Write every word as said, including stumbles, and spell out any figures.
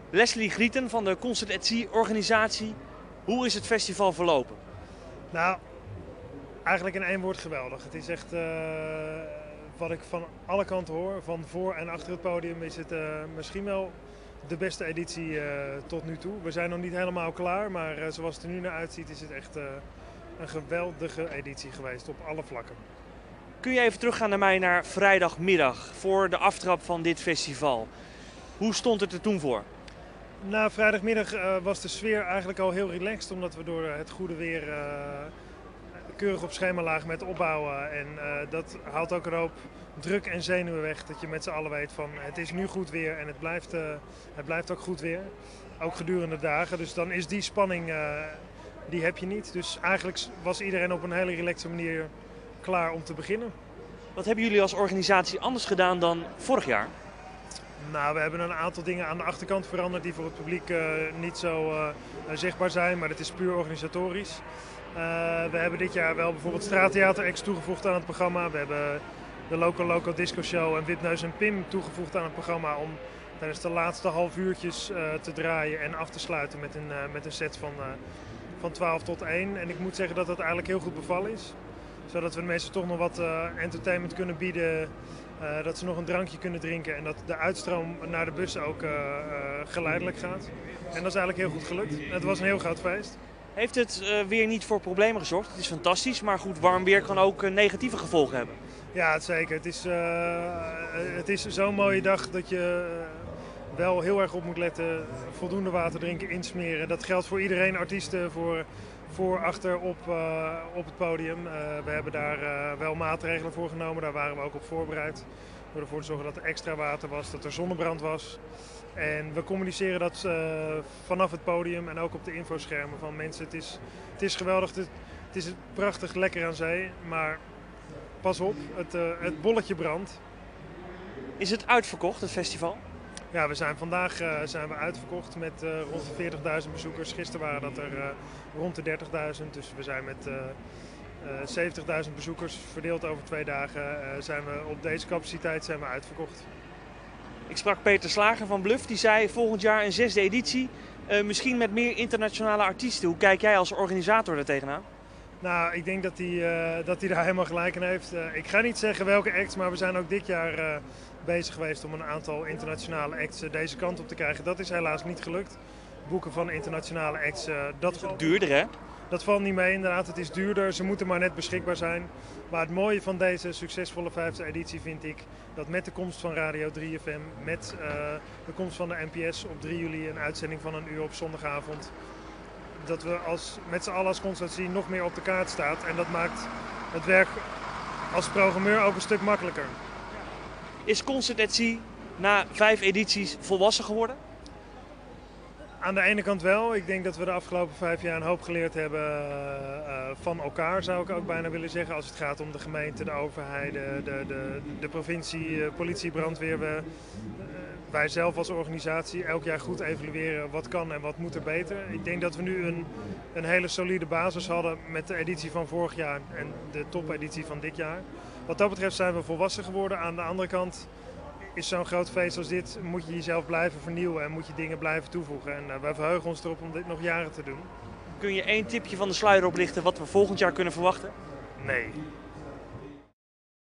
Leslie Grieten van de Concert at Sea organisatie. Hoe is het festival verlopen? Nou, eigenlijk in één woord geweldig. Het is echt, uh, wat ik van alle kanten hoor, van voor en achter het podium, is het uh, misschien wel de beste editie uh, tot nu toe. We zijn nog niet helemaal klaar, maar uh, zoals het er nu naar uitziet is het echt uh, een geweldige editie geweest op alle vlakken. Kun je even teruggaan naar mij naar vrijdagmiddag voor de aftrap van dit festival. Hoe stond het er toen voor? Na vrijdagmiddag uh, was de sfeer eigenlijk al heel relaxed, omdat we door het goede weer uh, keurig op schema lagen met opbouwen. En uh, dat haalt ook een hoop druk en zenuwen weg, dat je met z'n allen weet van het is nu goed weer en het blijft, uh, het blijft ook goed weer. Ook gedurende de dagen, dus dan is die spanning, uh, die heb je niet. Dus eigenlijk was iedereen op een hele relaxe manier klaar om te beginnen. Wat hebben jullie als organisatie anders gedaan dan vorig jaar? Nou, we hebben een aantal dingen aan de achterkant veranderd die voor het publiek uh, niet zo uh, zichtbaar zijn, maar dat is puur organisatorisch. Uh, we hebben dit jaar wel bijvoorbeeld Straattheater X toegevoegd aan het programma. We hebben de Local Local Disco Show en Wipneus en Pim toegevoegd aan het programma om tijdens de laatste half uurtjes uh, te draaien en af te sluiten met een, uh, met een set van, uh, van twaalf tot één. En ik moet zeggen dat dat eigenlijk heel goed bevallen is. Zodat we de mensen toch nog wat uh, entertainment kunnen bieden. Uh, dat ze nog een drankje kunnen drinken en dat de uitstroom naar de bus ook uh, uh, geleidelijk gaat. En dat is eigenlijk heel goed gelukt. Het was een heel groot feest. Heeft het uh, weer niet voor problemen gezorgd? Het is fantastisch, maar goed, warm weer kan ook uh, negatieve gevolgen hebben. Ja, zeker. Het is, uh, het is zo'n mooie dag dat je wel heel erg op moet letten. Voldoende water drinken, insmeren. Dat geldt voor iedereen, artiesten, voor... voor, achter, op, uh, op het podium. Uh, we hebben daar uh, wel maatregelen voor genomen, daar waren we ook op voorbereid. Door ervoor te zorgen dat er extra water was, dat er zonnebrand was. En we communiceren dat uh, vanaf het podium en ook op de infoschermen van mensen. Het is, het is geweldig, het, het is prachtig lekker aan zee, maar pas op, het, uh, het bolletje brandt. Is het uitverkocht, het festival? Ja, we zijn vandaag uh, zijn we uitverkocht met uh, rond de veertigduizend bezoekers. Gisteren waren dat er uh, rond de dertigduizend. Dus we zijn met uh, uh, zeventigduizend bezoekers verdeeld over twee dagen. Uh, zijn we op deze capaciteit zijn we uitverkocht. Ik sprak Peter Slager van Bluff. Die zei volgend jaar een zesde editie. Uh, misschien met meer internationale artiesten. Hoe kijk jij als organisator er tegenaan? Nou, ik denk dat hij, uh, dat hij daar helemaal gelijk in heeft. Uh, ik ga niet zeggen welke acts, maar we zijn ook dit jaar uh, bezig geweest om een aantal internationale acts uh, deze kant op te krijgen. Dat is helaas niet gelukt. Boeken van internationale acts, uh, dat is ook duurder, hè? Dat valt niet mee, inderdaad. Het is duurder, ze moeten maar net beschikbaar zijn. Maar het mooie van deze succesvolle vijfde editie vind ik dat met de komst van Radio drie F M, met uh, de komst van de N P S op drie juli, een uitzending van een uur op zondagavond, dat we als, met z'n allen als concertatie nog meer op de kaart staat. En dat maakt het werk als programmeur ook een stuk makkelijker. Is Concert at Sea na vijf edities volwassen geworden? Aan de ene kant wel. Ik denk dat we de afgelopen vijf jaar een hoop geleerd hebben uh, van elkaar, zou ik ook bijna willen zeggen. Als het gaat om de gemeente, de overheid, de, de, de, de provincie, uh, politie, brandweer. We, uh, wij zelf als organisatie elk jaar goed evalueren wat kan en wat moet er beter. Ik denk dat we nu een, een hele solide basis hadden met de editie van vorig jaar en de topeditie van dit jaar. Wat dat betreft zijn we volwassen geworden. Aan de andere kant is zo'n groot feest als dit, moet je jezelf blijven vernieuwen en moet je dingen blijven toevoegen. En uh, wij verheugen ons erop om dit nog jaren te doen. Kun je één tipje van de sluier oplichten wat we volgend jaar kunnen verwachten? Nee.